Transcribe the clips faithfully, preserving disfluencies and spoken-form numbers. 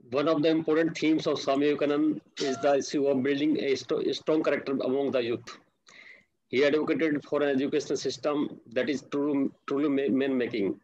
One of the important themes of Swami Vivekananda is the issue of building a, st a strong character among the youth. He advocated for an educational system that is true, truly man-making.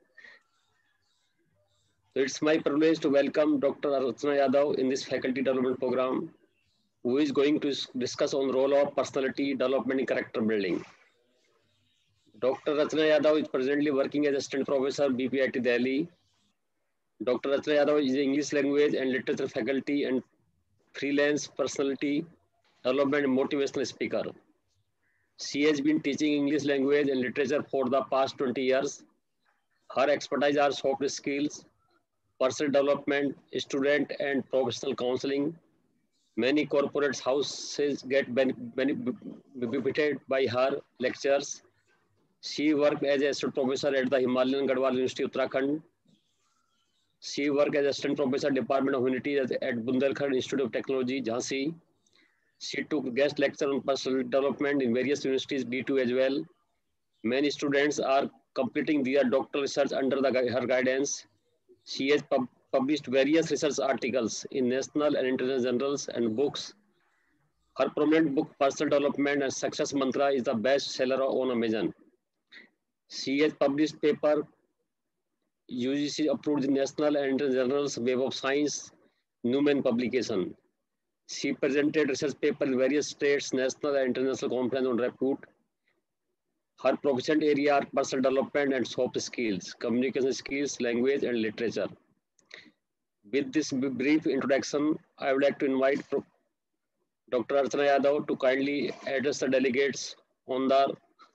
So it's my privilege to welcome Doctor Archana Yadav in this faculty development program, who is going to discuss on the role of personality development in character building. Doctor Archana Yadav is presently working as assistant professor B P I T Delhi. Doctor Archana Yadav is English language and literature faculty and freelance personality development and motivational speaker. She has been teaching English language and literature for the past twenty years. Her expertise are soft skills, personal development, student and professional counseling. Many corporate houses get benefited by her lectures. She worked as a assistant professor at the Himalayan Garhwal University, Uttarakhand. She worked as assistant professor Department of Humanities at Bundelkhand Institute of Technology, Jhansi. She took guest lecture on personal development in various universities, D two as well. Many students are completing their doctoral research under the, her guidance. She has pub published various research articles in national and international journals and books. Her prominent book, Personal Development and Success Mantra, is the best seller on Amazon. She has published paper U G C approved in national and international journals, Web of Science, Newman publication. She presented research paper in various states, national and international conference on repute. Her proficient area are personal development and soft skills, communication skills, language and literature. With this brief introduction, I would like to invite Doctor Archana Yadav to kindly address the delegates on the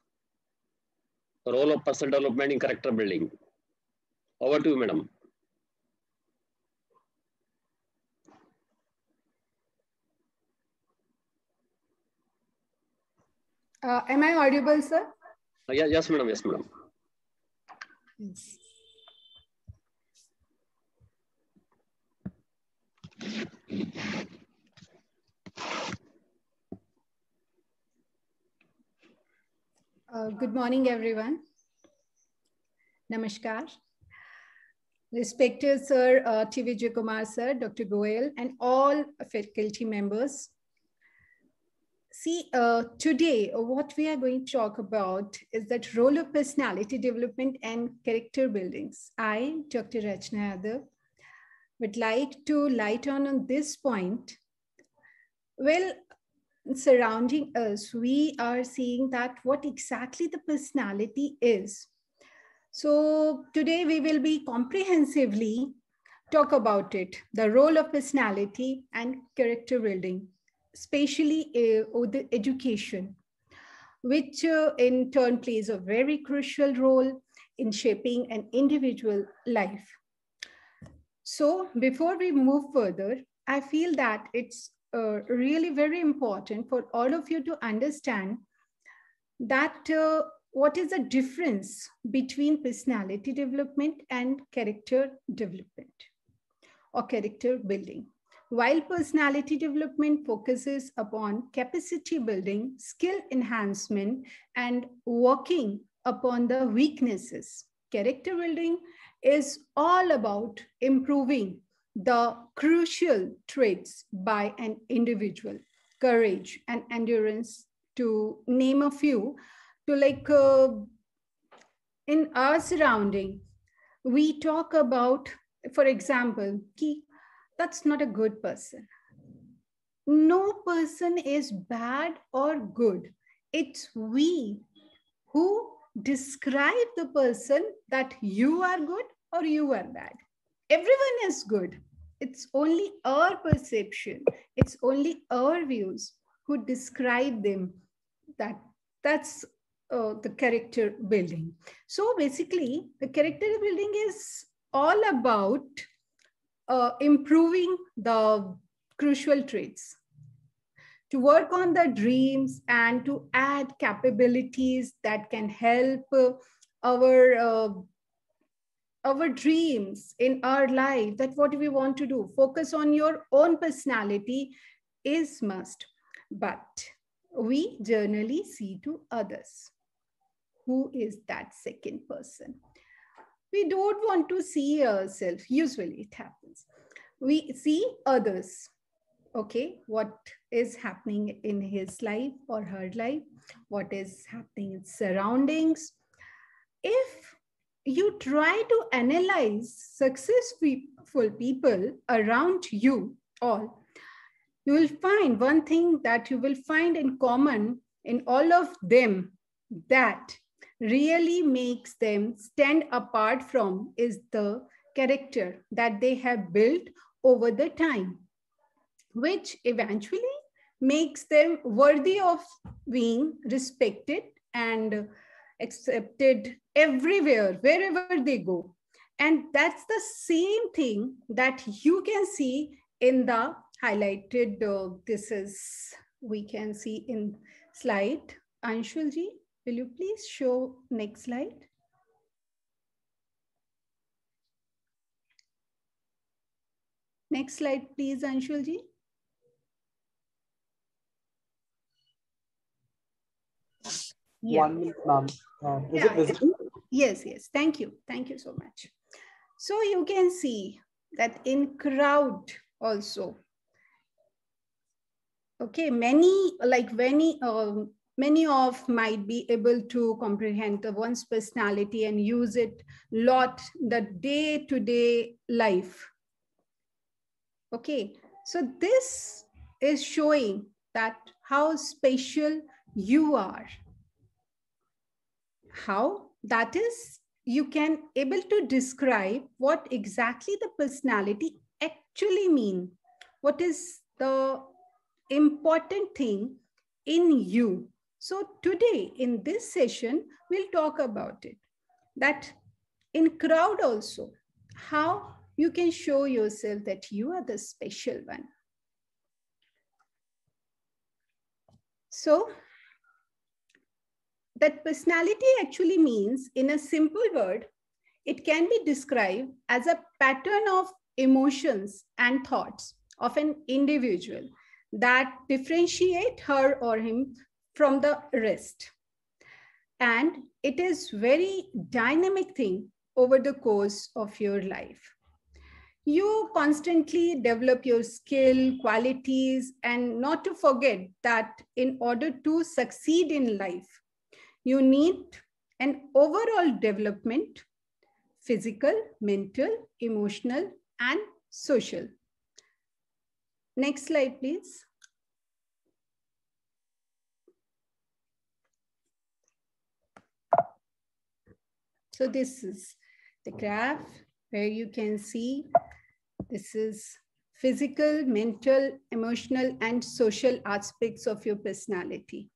role of personal development in character building. Over to you, madam. Uh, am I audible, sir? Uh, yeah, yes, madam. Yes, madam. Yes. Uh, good morning, everyone. Namaskar. Respected Sir uh, T Vijay Kumar Sir, Doctor Goel, and all faculty members. See, uh, today what we are going to talk about is that role of personality development and character buildings. I, Doctor Archana Yadav, would like to light on on this point. Well, surrounding us, we are seeing that what exactly the personality is. So today we will be comprehensively talk about it, the role of personality and character building, especially uh, the education, which uh, in turn plays a very crucial role in shaping an individual life. So before we move further, I feel that it's uh, really very important for all of you to understand that uh, what is the difference between personality development and character development or character building. While personality development focuses upon capacity building, skill enhancement, and working upon the weaknesses, character building is all about improving the crucial traits by an individual, courage and endurance, to name a few. To like uh, in our surrounding, we talk about, for example, ki, that's not a good person. No person is bad or good. It's we who describe the person that you are good or you are bad. Everyone is good. It's only our perception. It's only our views who describe them. That that's uh, the character building. So basically, the character building is all about uh, improving the crucial traits, to work on the dreams and to add capabilities that can help uh, our uh, our dreams in our life, that what we want to do. Focus on your own personality is must, but we generally see to others. Who is that second person? We don't want to see ourselves. Usually it happens. we see others. Okay, what is happening in his life or her life, what is happening in surroundings. If you try to analyze successful people around you all, you will find one thing that you will find in common in all of them that really makes them stand apart from is the character that they have built over the time, which eventually makes them worthy of being respected and accepted everywhere, wherever they go. And that's the same thing that you can see in the highlighted, uh, this is, we can see in slide. Anshulji, will you please show next slide? Next slide, please, Anshulji. Yeah. One minute, ma'am. Um, is yeah, it visible? Yes, yes. Thank you. Thank you so much. So you can see that in crowd also, okay, many, like many, uh, many of might be able to comprehend the one's personality and use it lot the day-to-day life. Okay, so this is showing that how special you are. How? That is, you can able to describe what exactly the personality actually mean. What is the important thing in you? So today in this session, we'll talk about it. That in crowd also, how you can show yourself that you are the special one. So that personality actually means, in a simple word, it can be described as a pattern of emotions and thoughts of an individual that differentiate her or him from the rest. And it is very dynamic thing over the course of your life. You constantly develop your skill, qualities, and not to forget that in order to succeed in life, you need an overall development, physical, mental, emotional, and social. Next slide, please. So this is the graph where you can see this is physical, mental, emotional, and social aspects of your personality.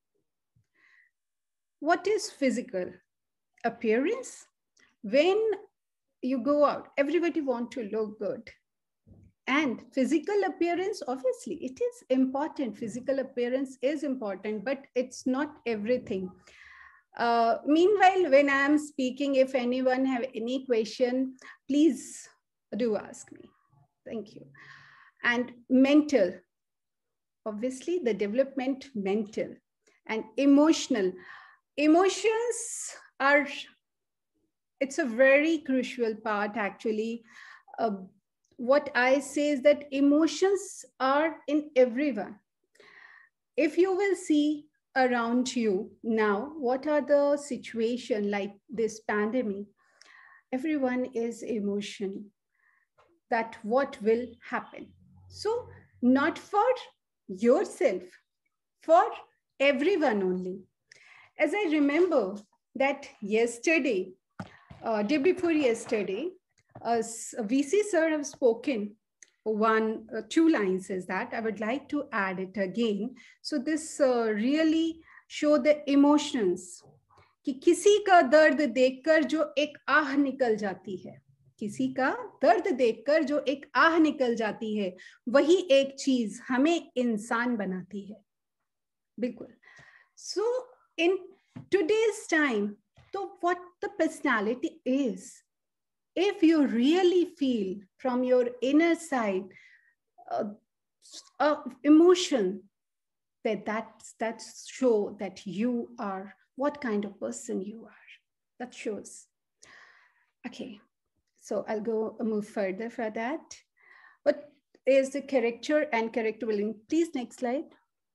What is physical? Appearance. When you go out, everybody wants to look good. And physical appearance, obviously, it is important. Physical appearance is important, but it's not everything. Uh, meanwhile, when I'm speaking, if anyone have any question, please do ask me. Thank you. And mental, obviously, the development mental and emotional. Emotions are, it's a very crucial part actually. Uh, what I say is that emotions are in everyone. If you will see around you now, what are the situation like this pandemic? Everyone is emotion that what will happen. So not for yourself, for everyone only. As I remember that yesterday, uh, day before yesterday, uh, V C sir have spoken one, uh, two lines is that I would like to add it again. So this uh, really show the emotions कि किसी का दर्द देखकर जो एक आह निकल जाती है, किसी का दर्द देखकर जो एक आह निकल जाती है, वही एक चीज हमें इंसान बनाती है. बिल्कुल. So in today's time, so what the personality is, if you really feel from your inner side uh, uh, emotion, that that's, that's show that you are what kind of person you are. That shows. Okay, so I'll go move further for that. But is the character and character building. Please, next slide.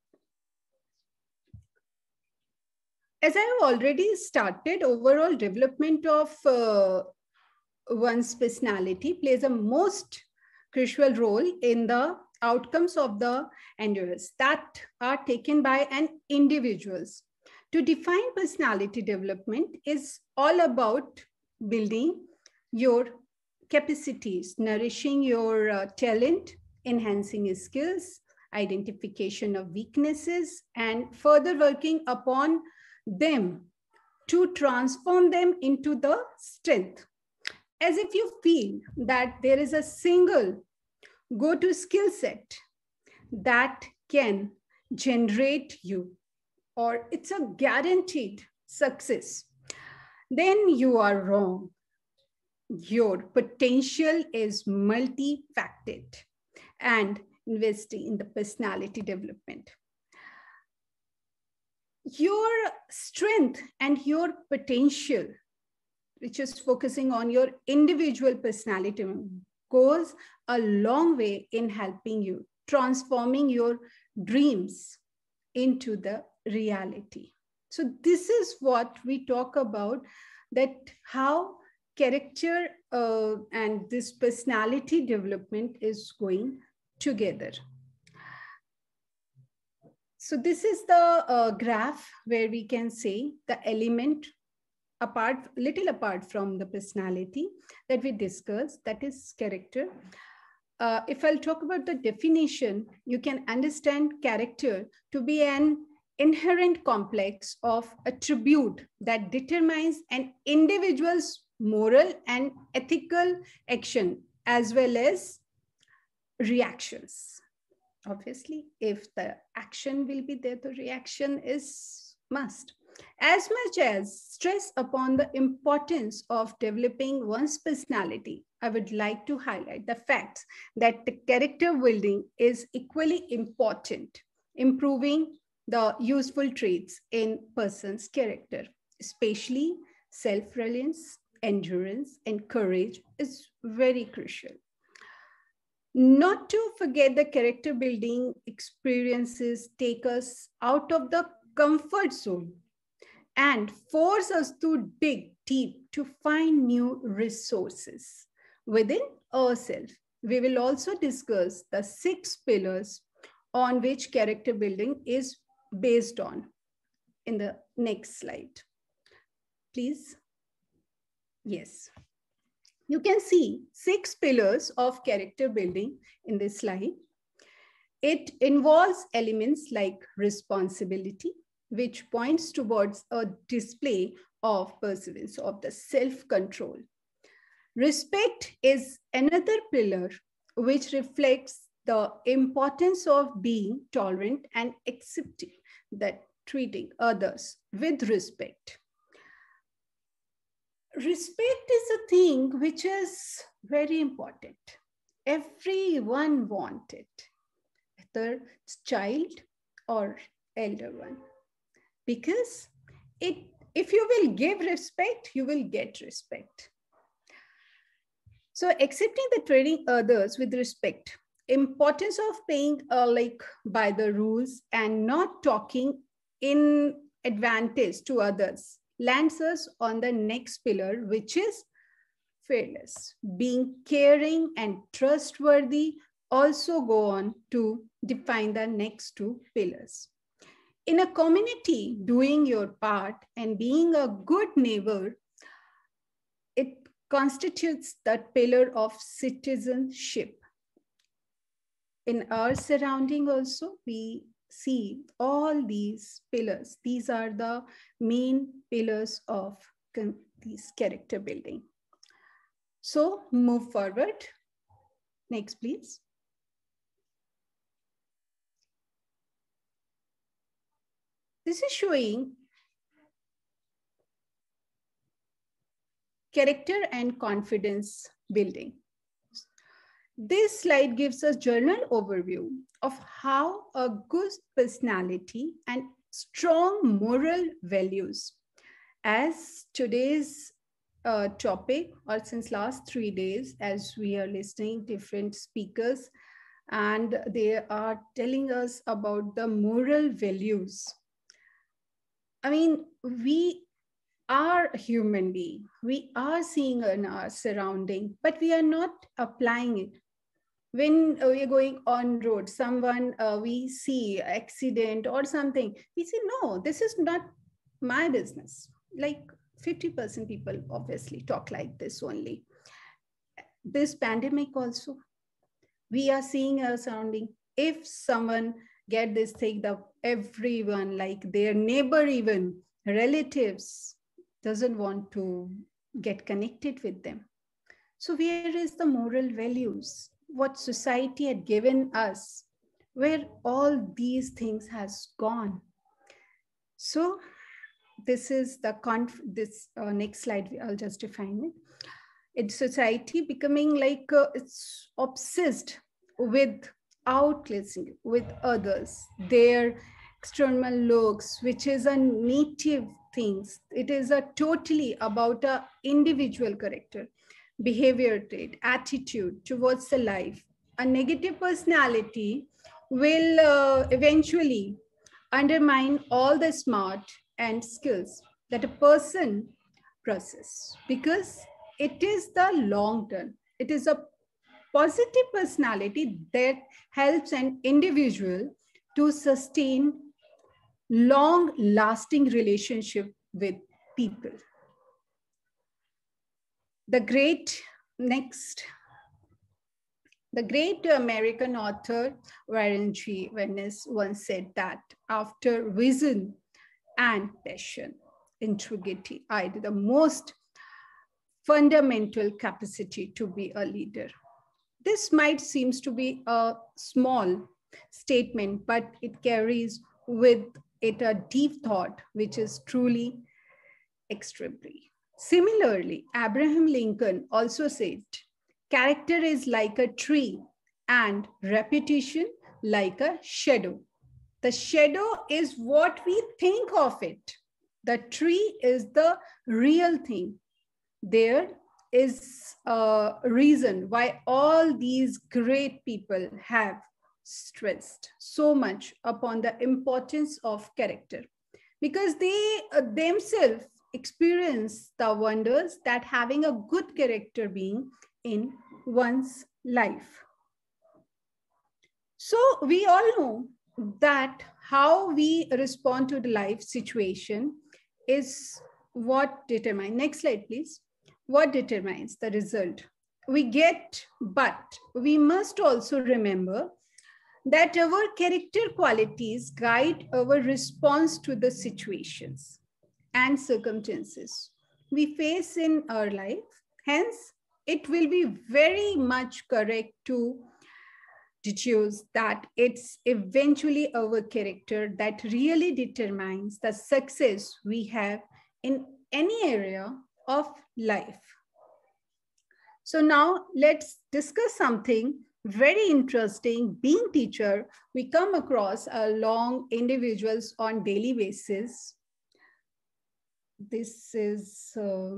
As I have already started, overall development of uh, one's personality plays a most crucial role in the outcomes of the endeavors that are taken by an individuals. To define personality development is all about building your capacities, nourishing your uh, talent, enhancing your skills, identification of weaknesses, and further working upon them to transform them into the strength. As if you feel that there is a single go-to skill set that can generate you, or it's a guaranteed success, then you are wrong. Your potential is multifaceted, and investing in the personality development. Your strength and your potential, which is focusing on your individual personality, goes a long way in helping you, transforming your dreams into the reality. So this is what we talk about, that how character uh, and this personality development is going together. So this is the uh, graph where we can say the element apart, little apart from the personality that we discussed, that is character. Uh, if I'll talk about the definition, you can understand character to be an inherent complex of attribute that determines an individual's moral and ethical action as well as reactions. Obviously, if the action will be there, the reaction is must. As much as stress upon the importance of developing one's personality, I would like to highlight the fact that the character building is equally important, improving the useful traits in person's character, especially self-reliance, endurance, and courage is very crucial. Not to forget, the character building experiences take us out of the comfort zone and force us to dig deep to find new resources within ourselves. We will also discuss the six pillars on which character building is based on in the next slide. Please. Yes. You can see six pillars of character building in this slide. It involves elements like responsibility, which points towards a display of perseverance, of the self-control. Respect is another pillar which reflects the importance of being tolerant and accepting, that treating others with respect. Respect is a thing which is very important. Everyone wants it, whether it's child or elder one. Because it, if you will give respect, you will get respect. So accepting the treating others with respect, importance of paying uh, like by the rules and not talking in advantage to others, lands us on the next pillar, which is fearless. Being caring and trustworthy also go on to define the next two pillars. In a community, doing your part and being a good neighbor, it constitutes that pillar of citizenship. In our surrounding also, we see all these pillars. These are the main pillars of these character building. So move forward. Next, please. This is showing character and confidence building. This slide gives us general overview of how a good personality and strong moral values, as today's uh, topic, or since last three days, as we are listening different speakers and they are telling us about the moral values. I mean, we are human being. We are seeing in our surrounding, but we are not applying it. When we are going on road, someone uh, we see accident or something, we say, no, this is not my business. Like fifty percent people obviously talk like this only. This pandemic also, we are seeing our surrounding. If someone get this thing, the everyone, like their neighbor, even relatives, doesn't want to get connected with them. So where is the moral values? What society had given us, where all these things has gone? So this is the conf this uh, next slide, I'll just define it. It's society becoming like uh, it's obsessed with outclassing with others, their external looks, which is a native things. It is a totally about a individual character, behavior trait, attitude towards the life. A negative personality will uh, eventually undermine all the smart and skills that a person possesses, because it is the long term. It is a positive personality that helps an individual to sustain long lasting relationship with people. The great next, the great American author Warren G. Venice once said that after vision and passion, integrity are the most fundamental capacity to be a leader. This might seem to be a small statement, but it carries with it a deep thought, which is truly extraordinary. Similarly, Abraham Lincoln also said, character is like a tree and reputation like a shadow. The shadow is what we think of it. The tree is the real thing. There is a reason why all these great people have stressed so much upon the importance of character, because they uh, themselves experience the wonders that having a good character being in one's life. So we all know that how we respond to the life situation is what determines. Next slide, please. What determines the result we get, but we must also remember that our character qualities guide our response to the situations and circumstances we face in our life. Hence, it will be very much correct to deduce that it's eventually our character that really determines the success we have in any area of life. So now let's discuss something very interesting. Being teacher, we come across along individuals on daily basis. This is uh,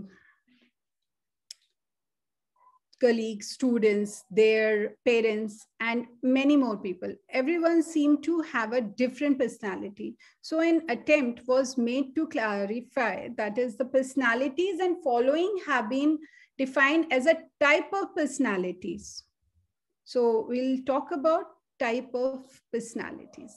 colleagues, students, their parents, and many more people. Everyone seemed to have a different personality. So an attempt was made to clarify, that is, the personalities and following have been defined as a type of personalities. So we'll talk about type of personalities.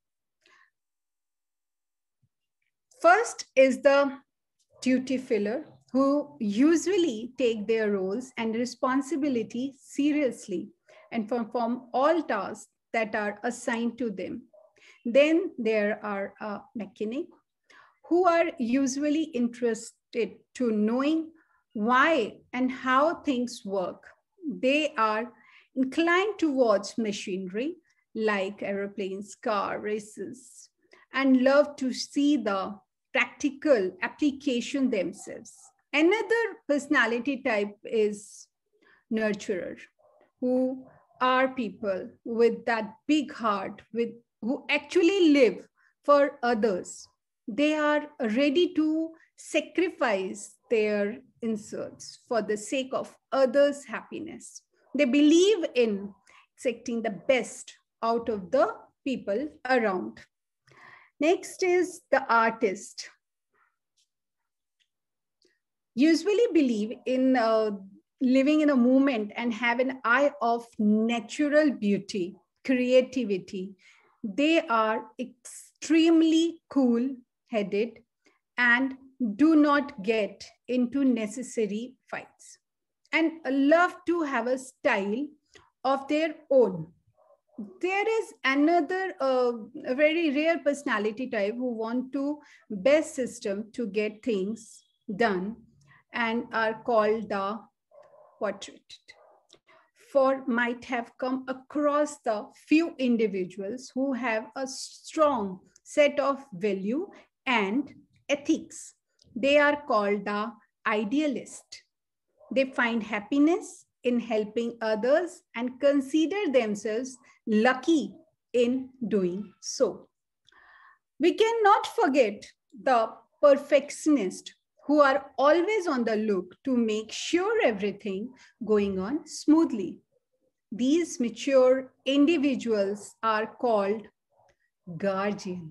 First is the duty filler, who usually take their roles and responsibility seriously and perform all tasks that are assigned to them. Then there are a mechanic, who are usually interested to knowing why and how things work. They are inclined towards machinery like airplanes, car races, and love to see the practical application themselves. Another personality type is nurturer, who are people with that big heart, with who actually live for others. They are ready to sacrifice their inserts for the sake of others' happiness. They believe in accepting the best out of the people around. Next is the artist. Usually believe in uh, living in a moment and have an eye of natural beauty, creativity. They are extremely cool-headed and do not get into necessary fights and love to have a style of their own. There is another uh, a very rare personality type who want to best system to get things done and are called the portrait. For might have come across the few individuals who have a strong set of value and ethics. They are called the idealist. They find happiness in helping others and consider themselves lucky in doing so. We cannot forget the perfectionist who are always on the look to make sure everything going on smoothly. These mature individuals are called guardian.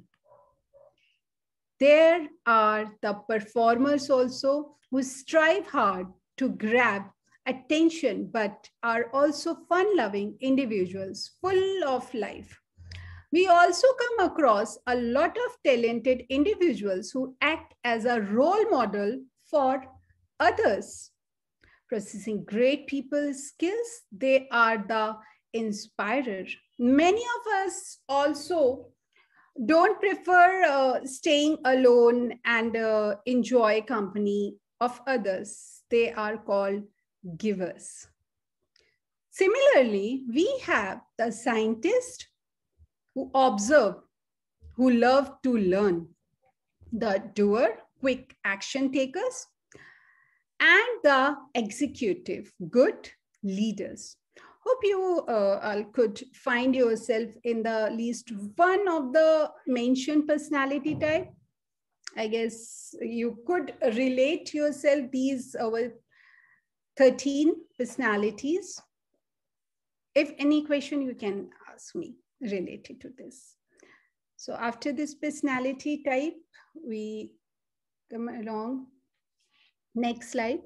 There are the performers also who strive hard to grab attention, but are also fun-loving individuals full of life. We also come across a lot of talented individuals who act as a role model for others. Possessing great people skills, they are the inspirer. Many of us also don't prefer uh, staying alone and uh, enjoy company of others. They are called givers. Similarly, we have the scientist who observe, who love to learn, the doer, quick action takers, and the executive, good leaders. Hope you uh, could find yourself in the least one of the mentioned personality type. I guess you could relate yourself these our thirteen personalities. If any question you can ask me related to this. So after this personality type, we come along. Next slide.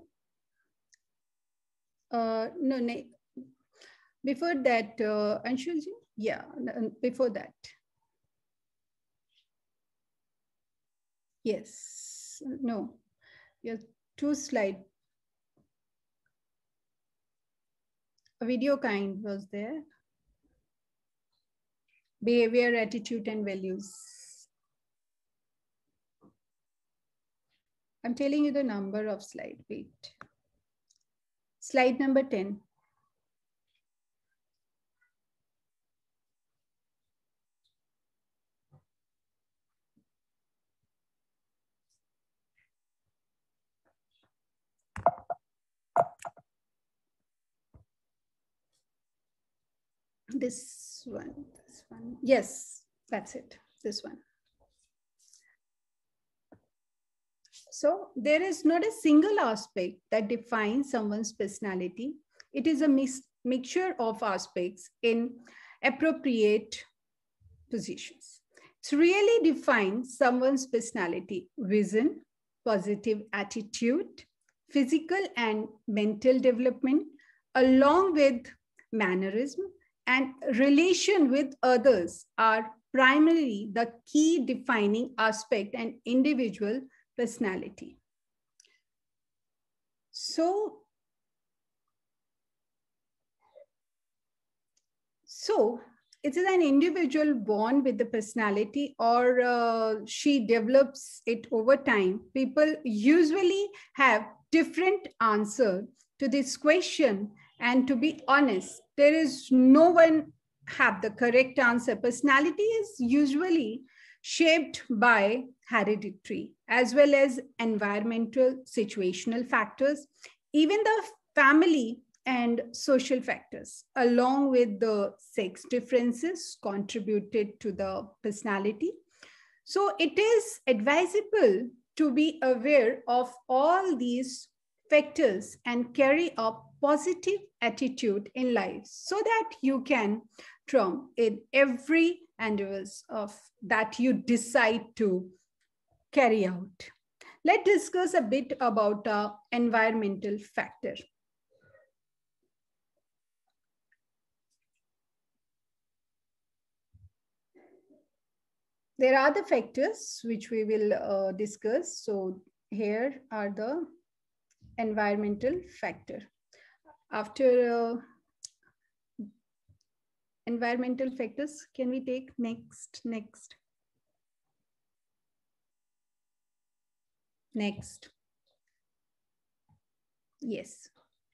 Uh, no, ne before that, uh, Anshulji, yeah, before that. Yes, no, yeah, two slide. A video kind was there. Behavior, attitude, and values. I'm telling you the number of slide, wait. Slide number ten. This one, this one. Yes, that's it, this one. So there is not a single aspect that defines someone's personality. It is a mix, mixture of aspects in appropriate positions. To really define someone's personality: vision, positive attitude, physical and mental development, along with mannerism and relation with others are primarily the key defining aspect and individual personality. So, so it is an individual born with the personality, or uh, she develops it over time. People usually have different answer to this question, and to be honest, there is no one have the correct answer. Personality is usually shaped by hereditary as well as environmental situational factors, even the family and social factors, along with the sex differences contributed to the personality. So it is advisable to be aware of all these factors and carry a positive attitude in life so that you can triumph in every endeavors of that you decide to carry out. Let's discuss a bit about uh, environmental factor. There are the factors which we will uh, discuss. So here are the environmental factor. After uh, environmental factors, can we take next, next, next? Yes.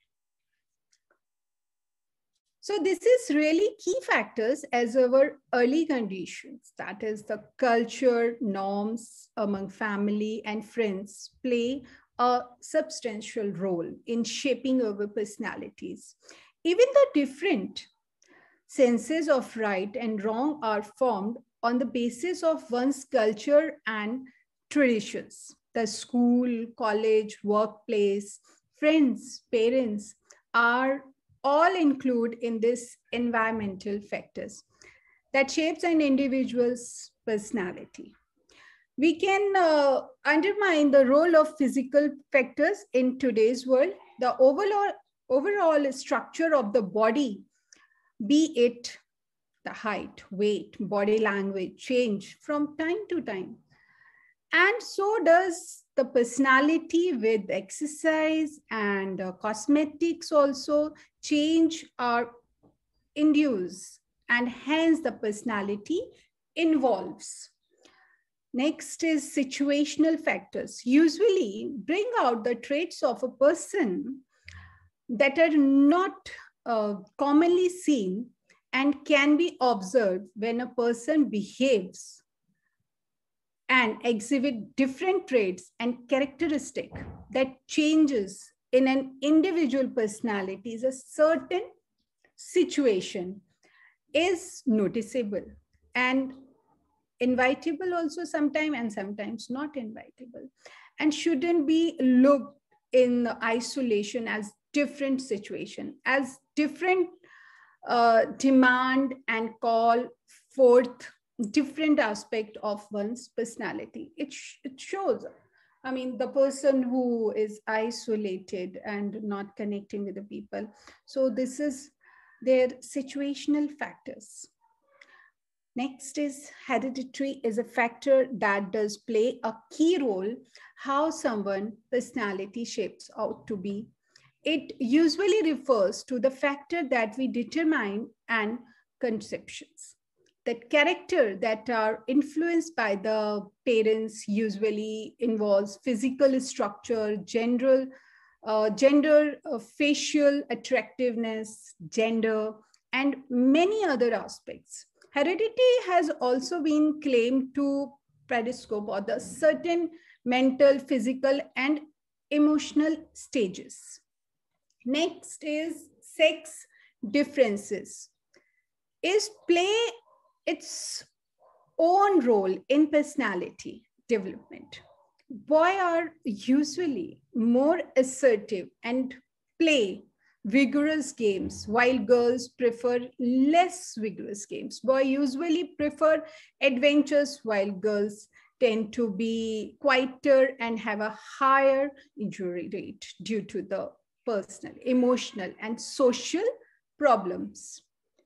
So this is really key factors as our early conditions, that is the culture, norms among family and friends play a substantial role in shaping our personalities. Even the different senses of right and wrong are formed on the basis of one's culture and traditions. The school, college, workplace, friends, parents are all include in this environmental factors that shapes an individual's personality. We can uh, undermine the role of physical factors in today's world. The overall, overall structure of the body, be it the height, weight, body language, change from time to time. And so does the personality with exercise and uh, cosmetics also change or induce, and hence the personality involves. Next is situational factors. Usually bring out the traits of a person that are not uh, commonly seen and can be observed when a person behaves and exhibit different traits and characteristics that changes in an individual personality is a certain situation is noticeable and invitable also sometimes and sometimes not invitable, and shouldn't be looked in isolation as different situation, as different uh, demand and call forth different aspect of one's personality. It, sh it shows, I mean, the person who is isolated and not connecting with the people. So this is their situational factors. Next is hereditary is a factor that does play a key role how someone personality shapes out to be. It usually refers to the factor that we determine and conceptions. That character that are influenced by the parents usually involves physical structure, general, uh, gender, uh, facial attractiveness, gender, and many other aspects. Heredity has also been claimed to predispose or the certain mental, physical, and emotional stages. Next is sex differences. Is play its own role in personality development. Boys are usually more assertive and play vigorous games, while girls prefer less vigorous games. Boys usually prefer adventures, while girls tend to be quieter and have a higher injury rate due to the personal, emotional, and social problems.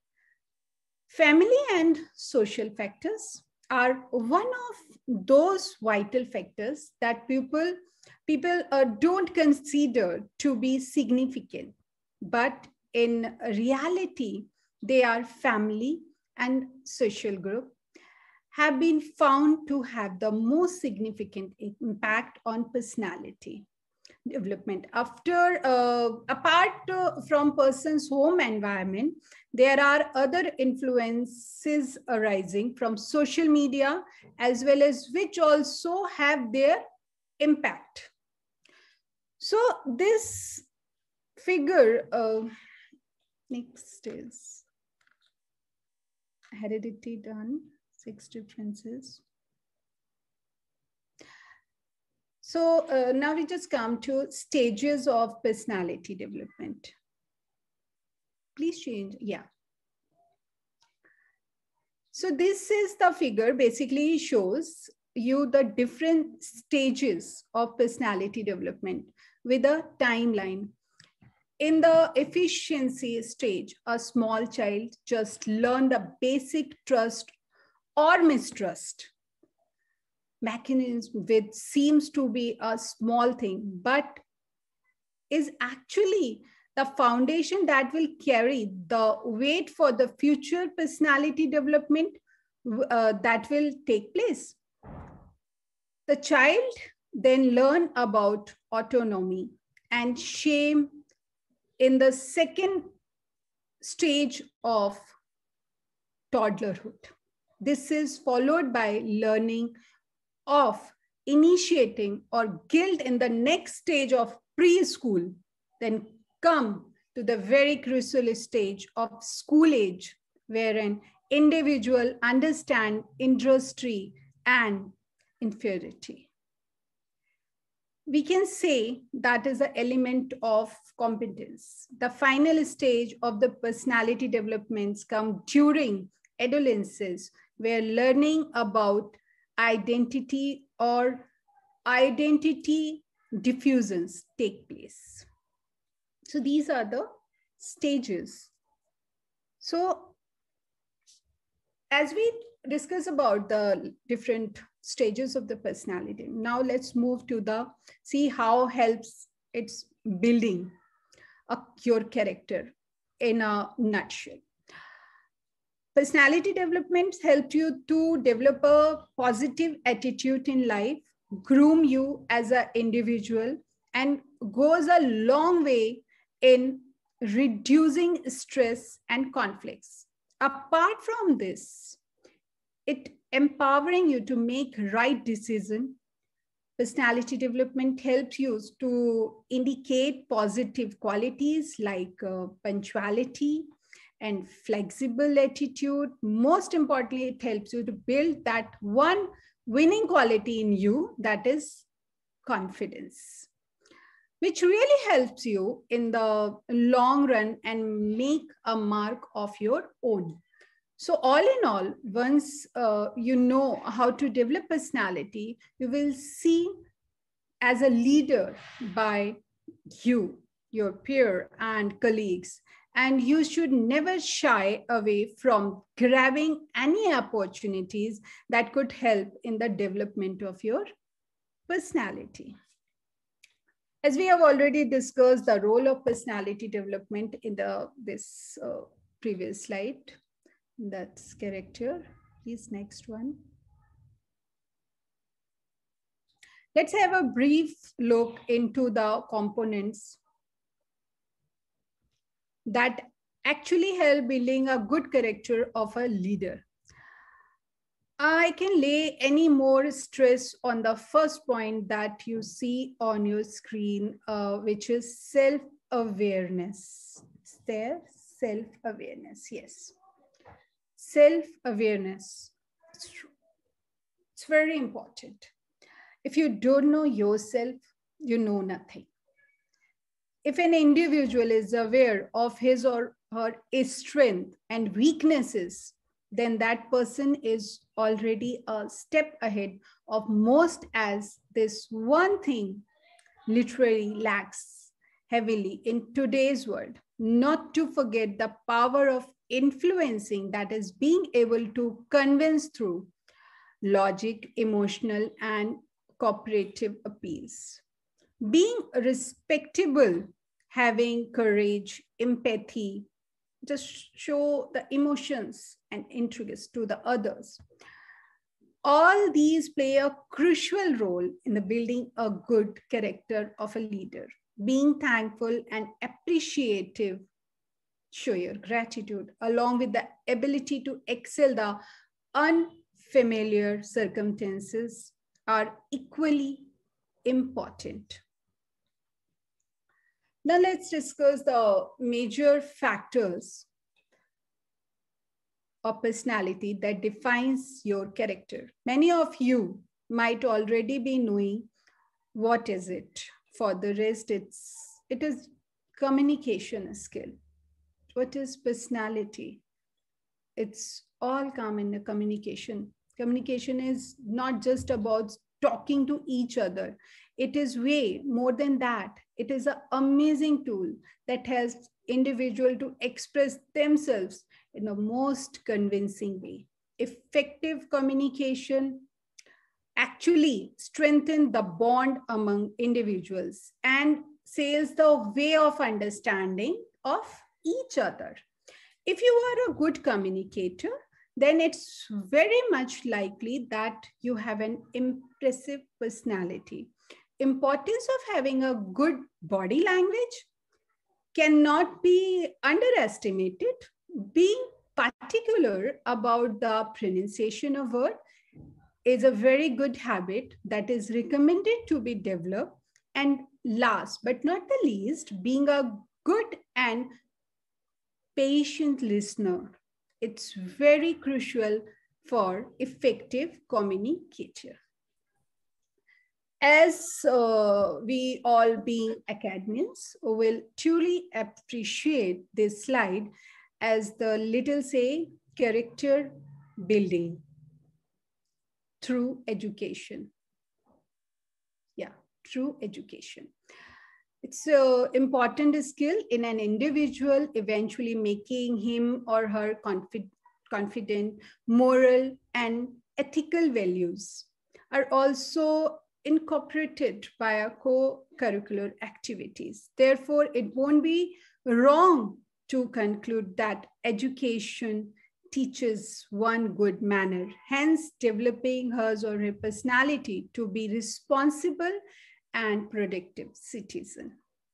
Family and social factors are one of those vital factors that people, people uh, don't consider to be significant, but in reality, they are family and social group have been found to have the most significant impact on personality development. After, uh, apart uh, from person's home environment, there are other influences arising from social media as well as which also have their impact. So this figure, uh, next is heredity done, six differences. So uh, now we just come to stages of personality development. please change. Yeah. So this is the figure basically shows you the different stages of personality development with a timeline. In the efficiency stage, a small child just learned the basic trust or mistrust mechanism, which seems to be a small thing, but is actually the foundation that will carry the weight for the future personality development uh, that will take place. The child then learn about autonomy and shame in the second stage of toddlerhood. This is followed by learning of initiating or guilt in the next stage of preschool, then come to the very crucial stage of school age, where an individual understand industry and inferiority. We can say that is an element of competence. The final stage of the personality developments come during adolescence, where learning about identity or identity diffusions take place. So these are the stages. So as we discuss about the different stages of the personality, now let's move to the see how helps it's building a, your character in a nutshell. Personality development helps you to develop a positive attitude in life, groom you as an individual, and goes a long way in reducing stress and conflicts. Apart from this, it empowering you to make right decision. Personality development helps you to indicate positive qualities like uh, punctuality and flexible attitude. Most importantly, it helps you to build that one winning quality in you, that is confidence, which really helps you in the long run and make a mark of your own. So all in all, once uh, you know how to develop personality, you will see as a leader by you, your peer and colleagues, and you should never shy away from grabbing any opportunities that could help in the development of your personality. As we have already discussed the role of personality development in the this uh, previous slide, that's character. Please, next one. Let's have a brief look into the components that actually help building a good character of a leader. I can lay any more stress on the first point that you see on your screen, uh, which is self-awareness. Is there? Self-awareness, yes. Self-awareness. It's, it's very important. If you don't know yourself, you know nothing. If an individual is aware of his or her strength and weaknesses, then that person is already a step ahead of most, as this one thing literally lacks heavily in today's world. Not to forget the power of influencing, that is being able to convince through logic, emotional and cooperative appeals. Being respectable, having courage, empathy, just show the emotions and interests to the others. All these play a crucial role in the building a good character of a leader. Being thankful and appreciative, show your gratitude, along with the ability to excel the unfamiliar circumstances, are equally important. Now let's discuss the major factors of personality that defines your character. Many of you might already be knowing what is it. For the rest, it's, it is communication skill. what is personality? It's all come in the communication. Communication is not just about talking to each other. It is way more than that. It is an amazing tool that helps individuals to express themselves in the most convincing way. Effective communication actually strengthens the bond among individuals and says the way of understanding of each other. If you are a good communicator, then it's very much likely that you have an impressive personality. Importance of having a good body language cannot be underestimated. Being particular about the pronunciation of word is a very good habit that is recommended to be developed. And last but not the least, being a good and patient listener. It's very crucial for effective communicator. As uh, we all being academics will truly appreciate this slide as the little say character building through education. Yeah, through education. It's an important skill in an individual, eventually making him or her confid confident, moral, and ethical values are also incorporated by our co-curricular activities. Therefore, it won't be wrong to conclude that education teaches one good manner, hence developing hers or her personality to be responsible and productive citizen.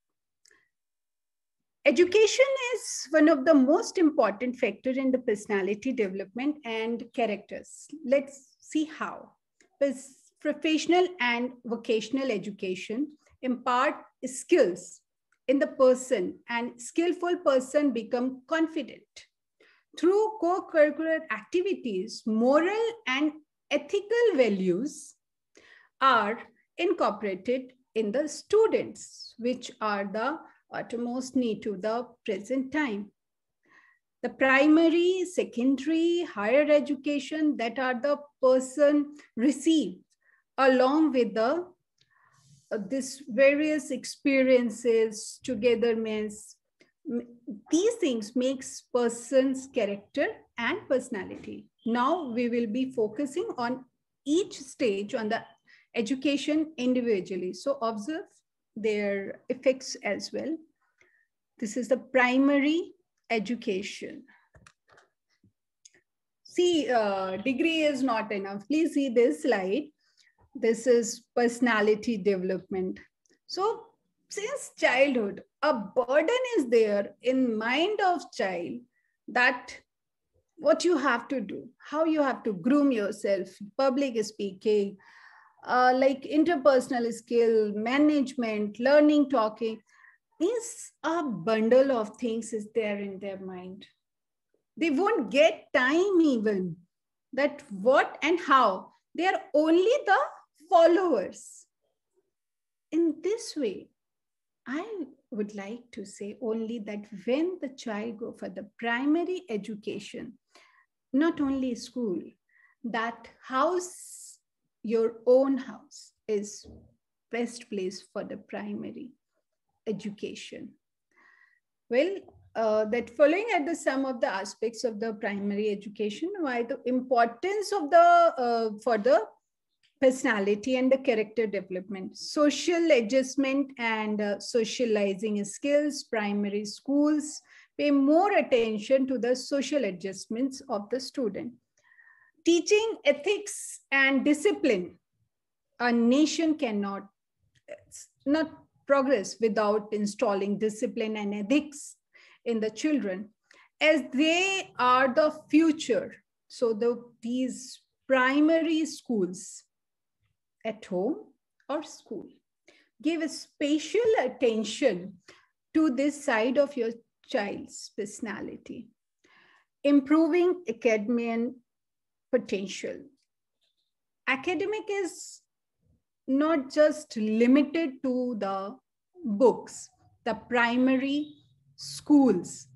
Education is one of the most important factors in the personality development and characters. Let's see how. Professional and vocational education impart skills in the person, and skillful person become confident. Through co-curricular activities, moral and ethical values are incorporated in the students, which are the utmost need to the present time. The primary, secondary, higher education that are the person receive along with the uh, this various experiences, togetherness, these things makes person's character and personality. Now we will be focusing on each stage on the education individually. So observe their effects as well. This is the primary education. See, uh, degree is not enough. Please see this slide. This is personality development. So since childhood, a burden is there in mind of child that what you have to do, how you have to groom yourself, public speaking, uh, like interpersonal skill, management, learning, talking, means a bundle of things is there in their mind. They won't get time even that what and how. They are only the followers. In this way, I would like to say only that when the child go for the primary education, not only school, that house, your own house is best place for the primary education. Well, uh, that following at the some of the aspects of the primary education, why the importance of the uh, for the personality and the character development, social adjustment and uh, socializing skills. Primary schools pay more attention to the social adjustments of the student. Teaching ethics and discipline. A nation cannot not progress without installing discipline and ethics in the children, as they are the future. So the, these primary schools at home or school give a special attention to this side of your child's personality. Improving academic potential. Academic is not just limited to the books. The primary schools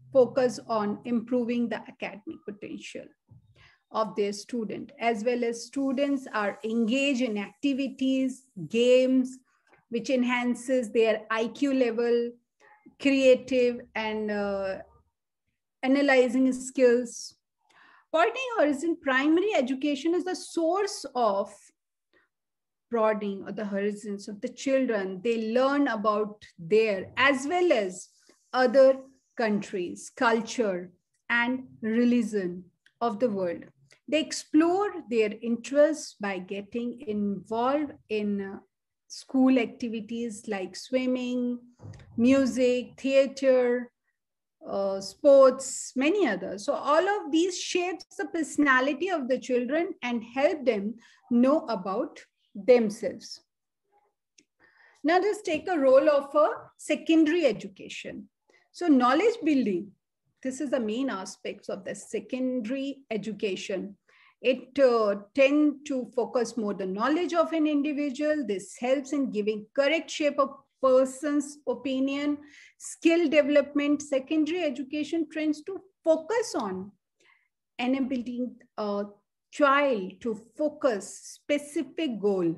focus on improving the academic potential of their student, as well as students are engaged in activities, games, which enhances their I Q level, creative and uh, analyzing skills. Broadening horizon primary education is the source of broadening of the horizons of the children. They learn about their as well as other countries, culture, and religion of the world. They explore their interests by getting involved in uh, school activities like swimming, music, theater, uh, sports, many others. So all of these shapes the personality of the children and help them know about themselves. Now let's take a role of a secondary education. So knowledge building, this is the main aspects of the secondary education. It uh, tends to focus more the knowledge of an individual. This helps in giving correct shape of person's opinion, skill development. Secondary education tends to focus on enabling a child to focus specific goal.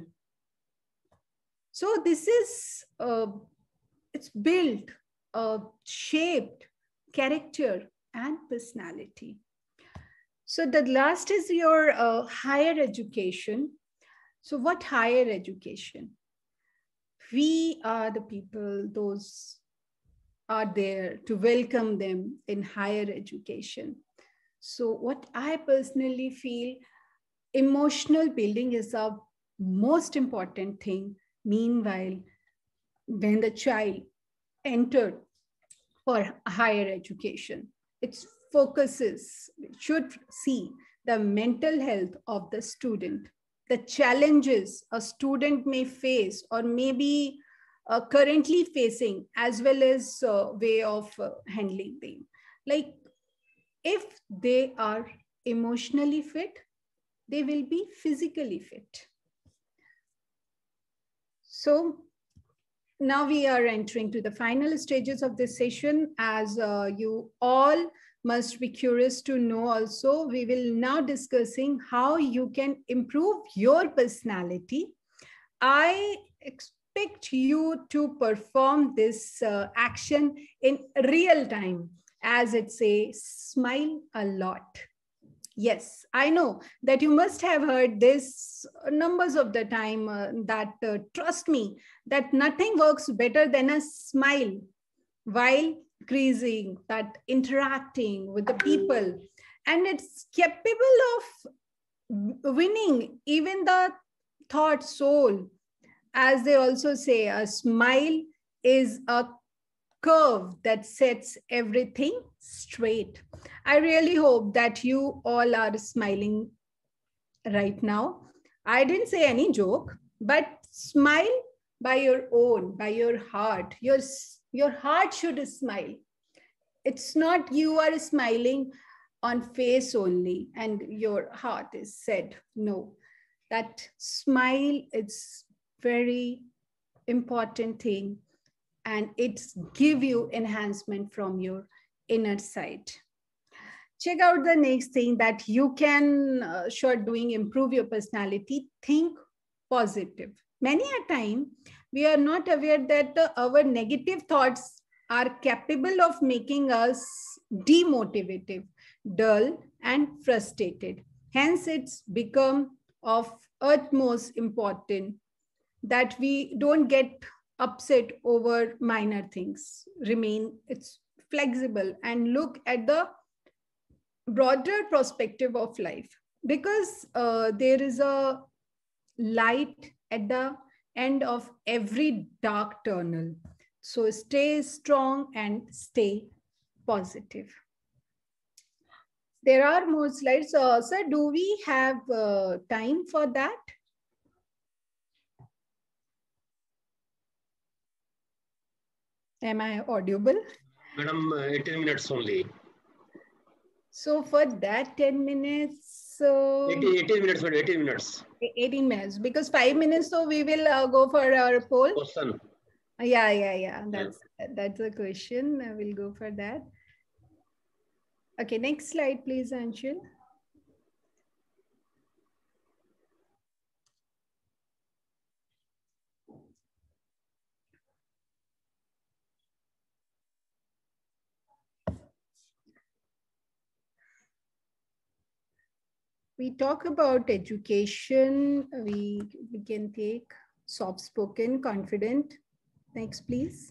So this is, uh, it's built, uh, shaped character and personality. So the last is your uh, higher education. So what higher education? We are the people, those are there to welcome them in higher education. So what I personally feel, emotional building is the most important thing. Meanwhile, when the child entered for higher education, its focuses should see the mental health of the student, the challenges a student may face or maybe uh, currently facing, as well as uh, way of uh, handling them. Like if they are emotionally fit, they will be physically fit. So now we are entering to the final stages of this session. As uh, you all must be curious to know also, we will now discussing how you can improve your personality. I expect you to perform this uh, action in real time, as it's a smile a lot. Yes, I know that you must have heard this numbers of the time uh, that uh, trust me, that nothing works better than a smile while increasing, that interacting with the people. And it's capable of winning even the thought soul. As they also say, a smile is a curve that sets everything straight. I really hope that you all are smiling right now. I didn't say any joke, but smile by your own, by your heart. Your, your heart should smile. It's not you are smiling on face only and your heart is sad. No, that smile is very important thing, and it's give you enhancement from your inner side. Check out the next thing that you can uh, start doing, improve your personality. Think positive. Many a time we are not aware that uh, our negative thoughts are capable of making us demotivated, dull, and frustrated. Hence, it's become of utmost important that we don't get upset over minor things. Remain it's flexible and look at the broader perspective of life, because uh, there is a light at the end of every dark tunnel. So stay strong and stay positive. There are more slides. Uh, sir, do we have uh, time for that? Am I audible? Madam, eighteen minutes only. So for that ten minutes, uh, eighteen, eighteen minutes, eighteen minutes. eighteen minutes, because five minutes, so we will uh, go for our poll. Question. Yeah, yeah, yeah. That's yeah. That's a question. I will go for that. Okay, next slide, please, Anshul. We talk about education. We, we can take soft spoken, confident. Next, please.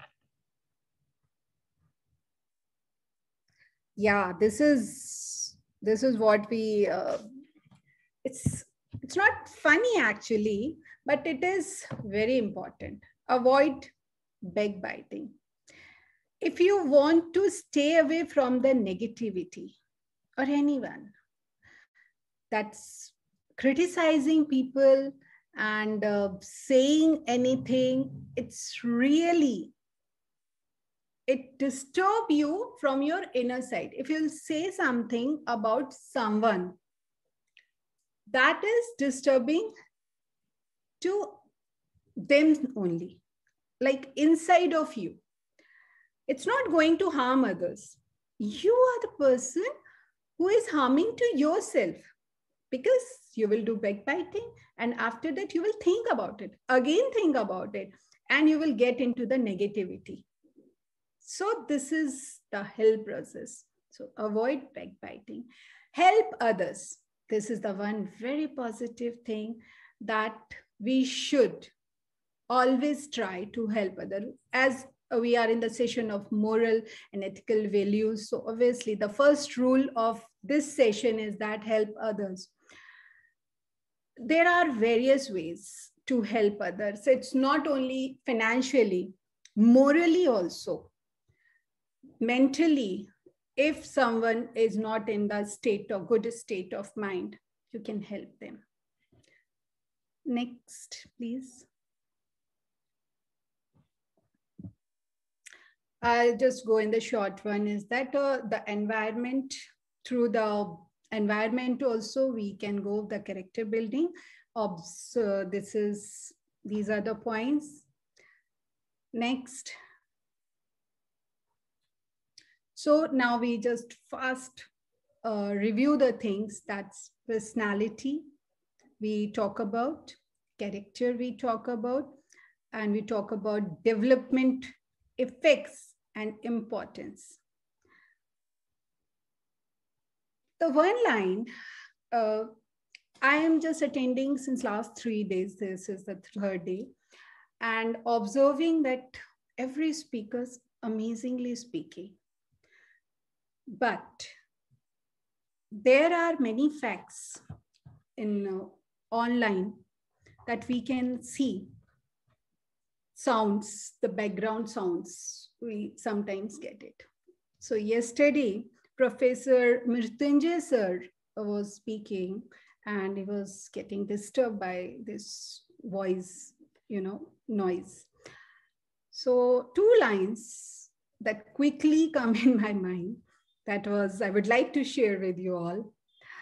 Yeah, this is this is what we. Uh, it's it's not funny actually, but it is very important. Avoid backbiting. If you want to stay away from the negativity or anyone that's criticizing people and uh, saying anything, it's really, it disturb you from your inner side. If you say something about someone, that is disturbing to them only, like inside of you. It's not going to harm others. You are the person who is harming to yourself, because you will do backbiting, and after that you will think about it, again think about it, and you will get into the negativity. So this is the help process. So avoid backbiting. Help others. This is the one very positive thing that we should always try to help others. As we are in the session of moral and ethical values, so obviously the first rule of this session is that help others. There are various ways to help others. It's not only financially, morally also, mentally. If someone is not in the state of good state of mind, you can help them. Next, please. I'll just go in the short one, is that uh, the environment, through the environment also we can go the character building. So this is, these are the points. Next. So now we just fast uh, review the things. That's personality we talk about, character we talk about, and we talk about development effects and importance. The one line, uh, I am just attending since last three days, this is the third day, and observing that every speaker's amazingly speaking. But there are many facts in uh, online that we can see. Sounds, the background sounds, we sometimes get it. So yesterday, Professor Mrityunjay sir was speaking, and he was getting disturbed by this voice, you know, noise. So two lines that quickly come in my mind, that was, I would like to share with you all.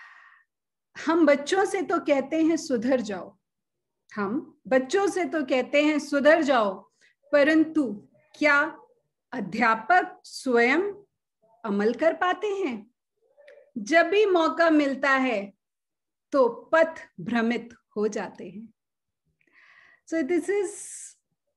हम बच्चों से तो कहते हैं सुधर जाओ, हम बच्चों से तो कहते हैं सुधर जाओ, परंतु क्या अध्यापक स्वयं अमल कर पाते हैं? जब भी मौका मिलता है तो पथ भ्रमित हो जाते हैं. So this is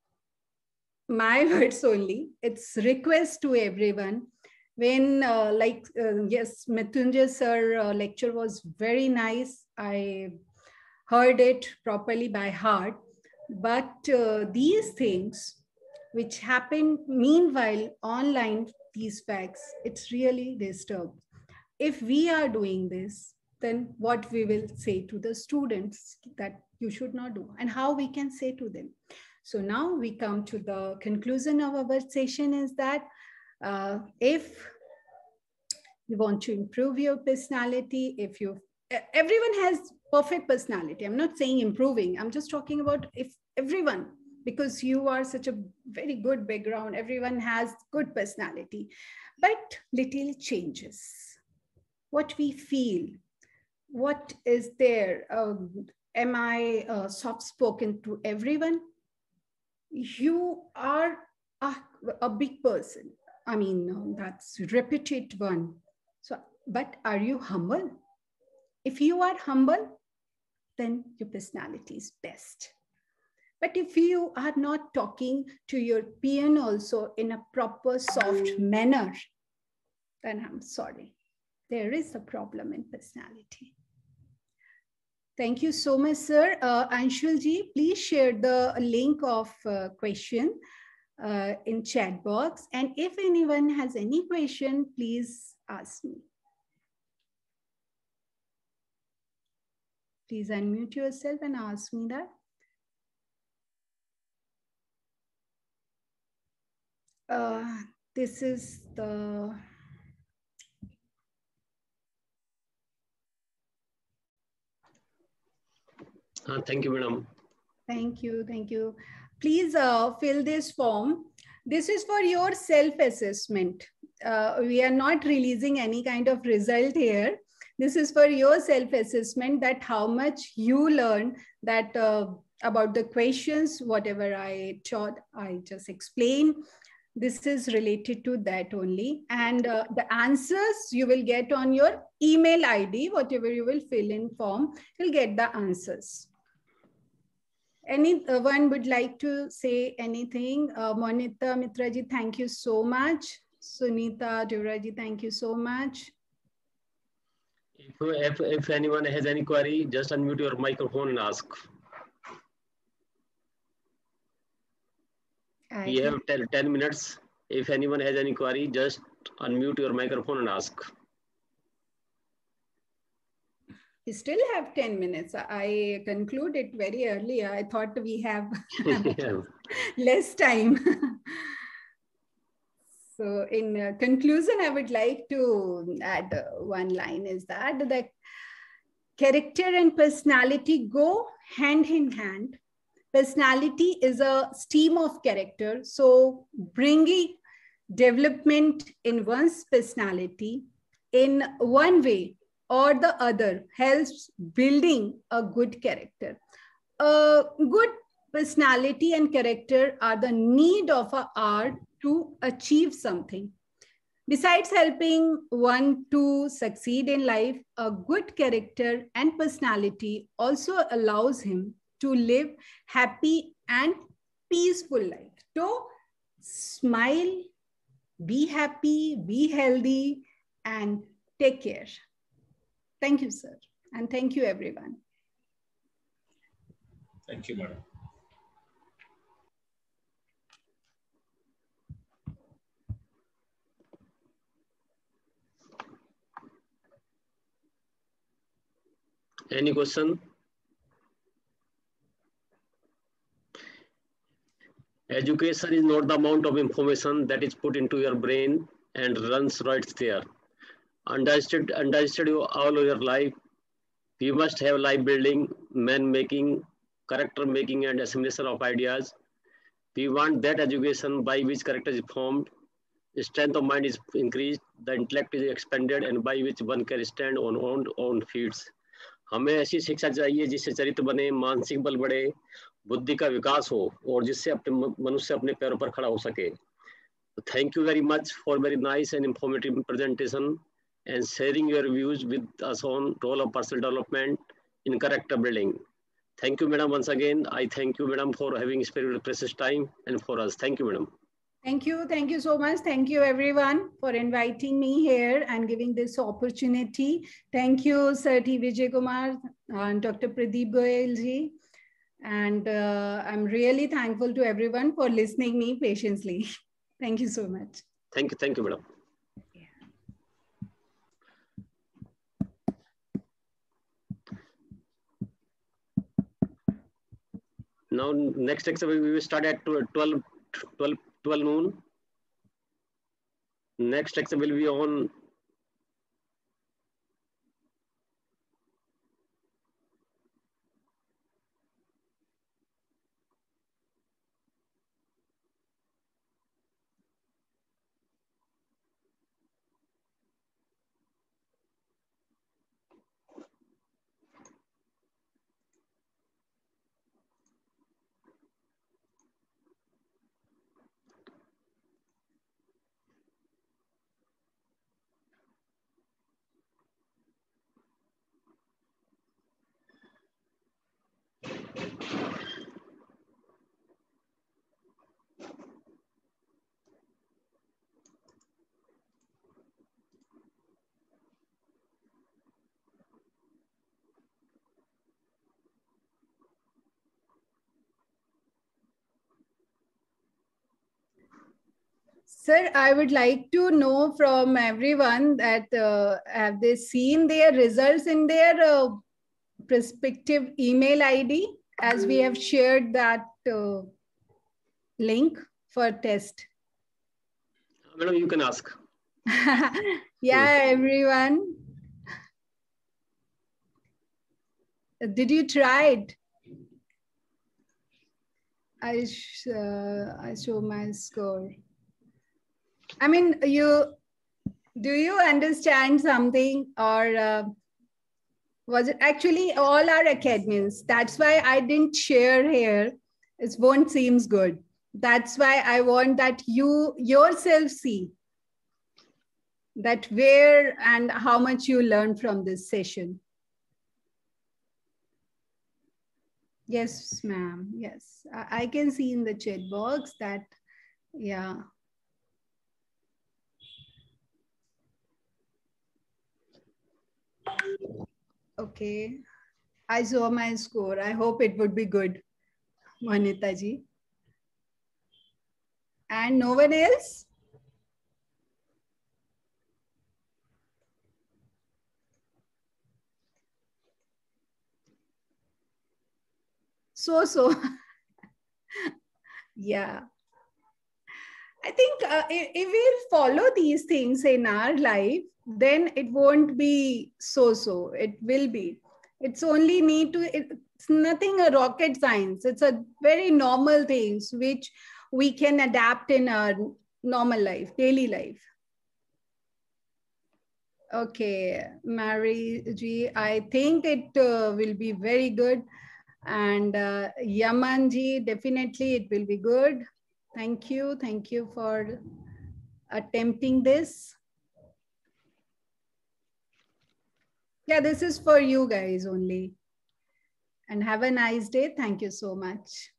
my words only. It's request to everyone. When uh, like uh, yes, Mrityunjay sir uh, lecture was very nice. I heard it properly by heart. But uh, these things which happen meanwhile online, these facts, it's really disturbed. If we are doing this, then what we will say to the students that you should not do, and how we can say to them. So now we come to the conclusion of our session, is that uh, if you want to improve your personality, if you, everyone has perfect personality. I'm not saying improving. I'm just talking about if everyone, because you are such a very good background, everyone has good personality, but little changes. What we feel, what is there? Um, am I uh, soft-spoken to everyone? You are a, a big person. I mean, that's repeated one. But are you humble? If you are humble, then your personality is best. But if you are not talking to your peon also in a proper, soft manner, then I'm sorry. There is a problem in personality. Thank you so much, sir. Uh, Anshul ji, please share the link of uh, question uh, in chat box. And if anyone has any question, please ask me. Please unmute yourself and ask me that. Uh, this is the... Uh, thank you, madam. Thank you, thank you. Please uh, fill this form. This is for your self-assessment. Uh, we are not releasing any kind of result here. This is for your self-assessment, that how much you learn that uh, about the questions, whatever I taught, I just explained. This is related to that only. And uh, the answers you will get on your email I D, whatever you will fill in form, you'll get the answers. Anyone would like to say anything? Uh, Monita Mitraji, thank you so much. Sunita Devraji, thank you so much. If, if, if anyone has any query, just unmute your microphone and ask. I We have ten, ten minutes. If anyone has any query, just unmute your microphone and ask. We still have ten minutes. I concluded very early. I thought we have Yeah. less time. So in uh, conclusion, I would like to add uh, one line is that the character and personality go hand in hand. Personality is a stream of character. So bringing development in one's personality in one way or the other helps building a good character. A good personality and character are the need of a art to achieve something. Besides helping one to succeed in life, a good character and personality also allows him to live happy and peaceful life. So smile, be happy, be healthy, and take care. Thank you, sir. And thank you, everyone. Thank you, madam. Any question? Education is not the amount of information that is put into your brain and runs right there. Understood, understood you all your life. You must have life building, man making, character making, and assimilation of ideas. We want that education by which character is formed, strength of mind is increased, the intellect is expanded, and by which one can stand on own own feet. हमें ऐसी शिक्षा चाहिए जिससे चरित्र बने, मानसिक बल बढ़े, बुद्धि का विकास हो और जिससे अपने मनुष्य अपने पैरों पर खड़ा हो सके. Thank you very much for very nice and informative presentation and sharing your views with us on role of personal development in character building. Thank you, madam. Once again, I thank you, madam, for having spared precious time and for us. Thank you, madam. Thank you. Thank you so much. Thank you, everyone, for inviting me here and giving this opportunity. Thank you, Sir T. Vijay Kumar and Doctor Pradeep Goyal ji. And uh, I'm really thankful to everyone for listening me patiently. Thank you so much. Thank you. Thank you, madam. Now, next lecture we will start at twelve, twelve, twelve noon. Next lecture will be on Sir, I would like to know from everyone that uh, have they seen their results in their uh, prospective email I D, as we have shared that uh, link for test. Madam, you can ask. Yeah, everyone. Did you try it? I, sh uh, I show my score. I mean, you, do you understand something, or uh, was it actually all our academians? That's why I didn't share here. It won't seems good. That's why I want that you yourself see that where and how much you learn from this session. Yes, ma'am. Yes, I, I can see in the chat box that, yeah. Okay. I saw my score. I hope it would be good, Manita ji. And no one else? So, so. Yeah. I think uh, if, if we follow these things in our life, then it won't be so-so. It will be. It's only need to, it's nothing a rocket science. It's a very normal things which we can adapt in our normal life, daily life. Okay, Mary ji, I think it uh, will be very good. And uh, Yaman ji, definitely it will be good. Thank you. Thank you for attempting this. Yeah, this is for you guys only. And have a nice day. Thank you so much.